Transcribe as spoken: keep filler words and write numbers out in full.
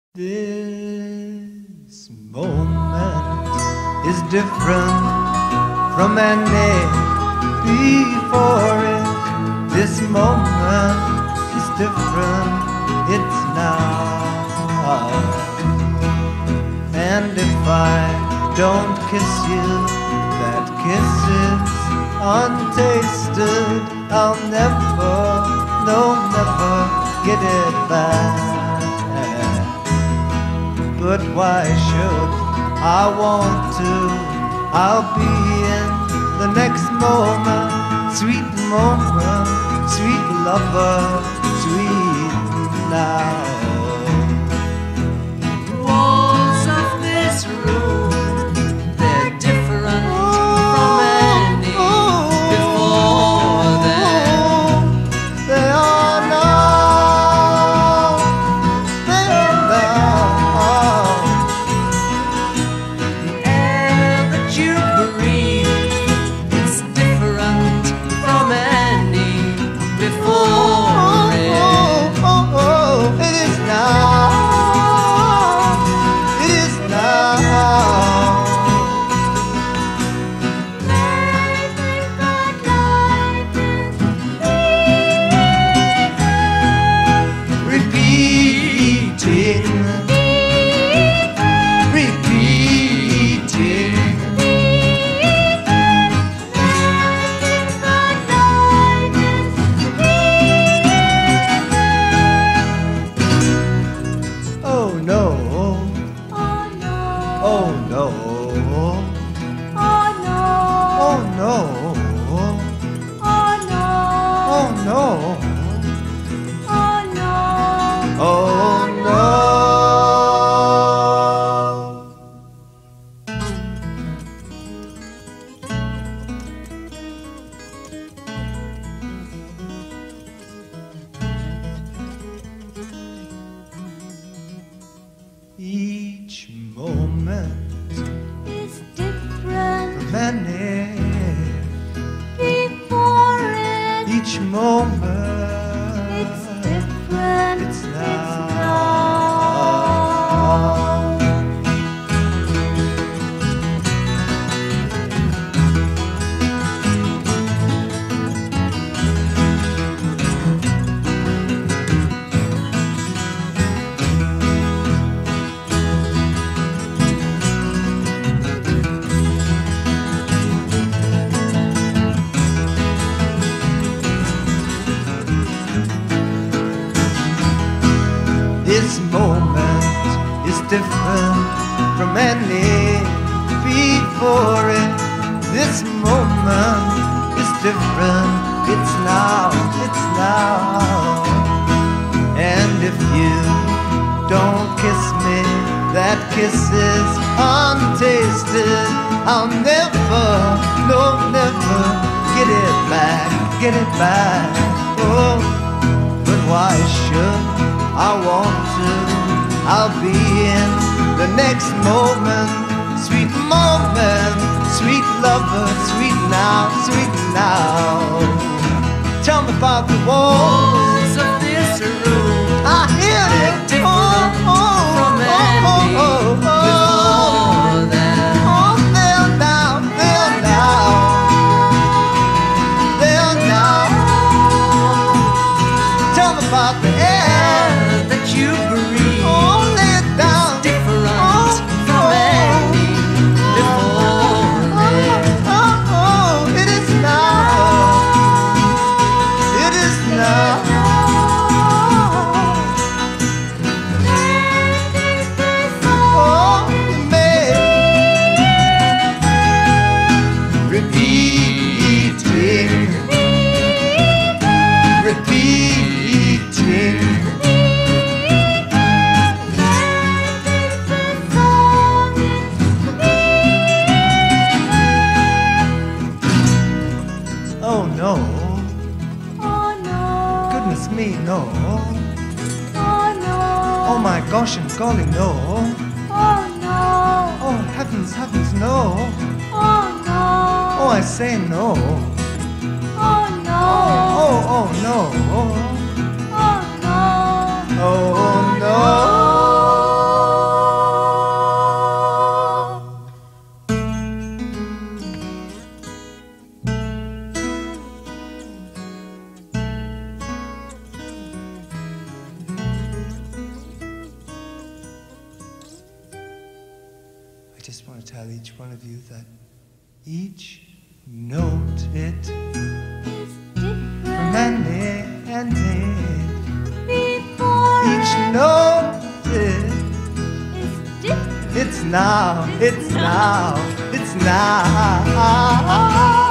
This moment is different from any before it. This moment is different, it's now. And if I don't kiss you, that kiss is untasted. I'll never, no, never get it back. But why should I want to? I'll be in the next moment. Sweet moment, sweet lover, sweet now. The walls of this room, they're different from any before them. They are now, they are now. The air that you breathe is different from any before it. Oh, oh, oh, it is now, it is now. Repeating, repeating. Oh no, Oh no, oh no, oh no, oh no, oh no, oh no, oh no. oh no. Each moment It's different from any, before it. each moment It's different. it's now. This moment is different from any before it. This moment is different, it's now, it's now. And if you don't kiss me, that kiss is untasted. I'll never, no, never get it back, get it back. Oh, but why should I want to? I'll be in the next moment. Sweet moment, sweet lover, sweet now, sweet now. Tell me about the walls. Walls of this room, I hear they're it. different Oh, oh, from oh, any oh, oh, oh. before them. Oh, they're now, they're now, they're now. Tell me about the air. That you breathe Oh, lay it down. is different Oh, from oh. any before them. Oh, oh, it is now, it is now. Oh, you may repeating, repeating. Oh no, Oh no, goodness me, no. oh no, Oh my gosh and golly, no. oh no, Oh heavens, heavens, no. oh no, Oh, I say no. oh no, Oh, oh no. oh no. Oh no. just want to tell each one of you that each note it Is different from any ending. before Each note it, is different. it's now, it's now, it's now.